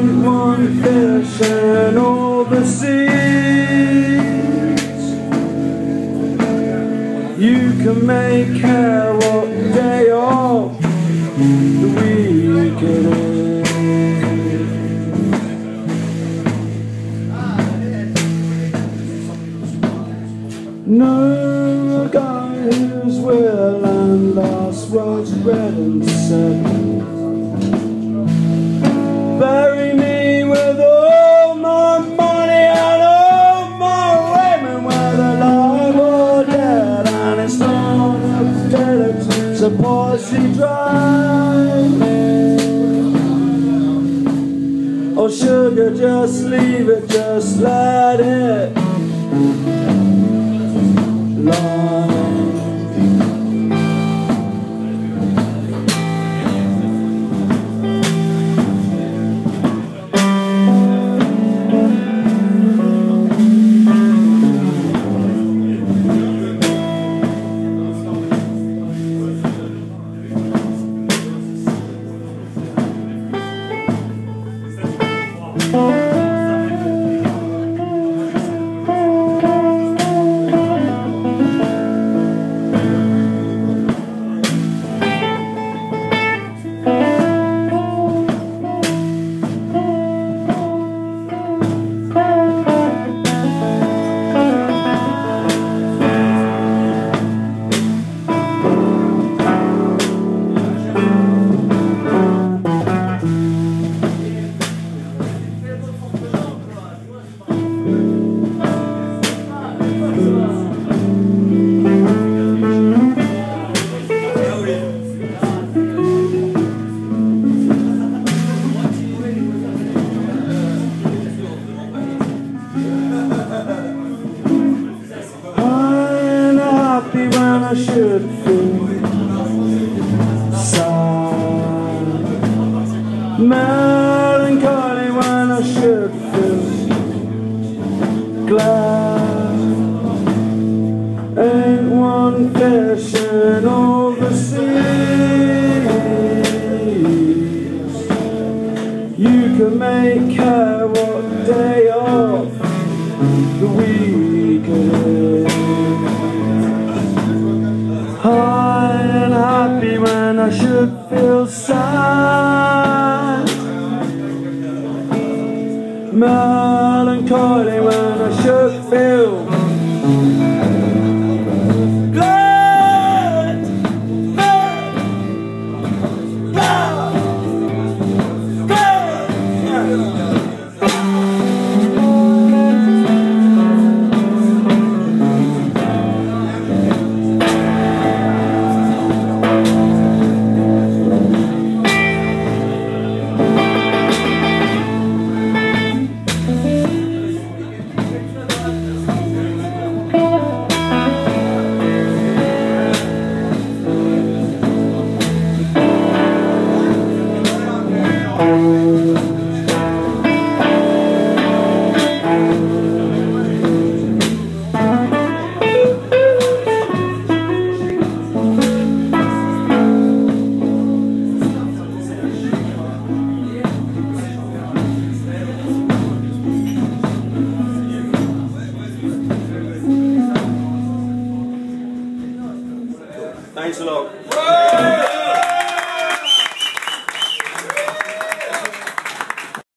Ain't one fish in all the seas. You can make hair what day of the week it is. No guy whose will and last was read and said, bury me with all my money and all my women, whether alive or dead. And it's not a dead, it's a posse drive. Oh sugar, just leave it, just let it lie. I should feel sad, melancholy when I should feel glad. Ain't one fish in all the seas. You can make hair what day of the week it is. High and happy when I should feel sad, melancholy when I should feel glad, glad, glad, glad. Thanks a lot.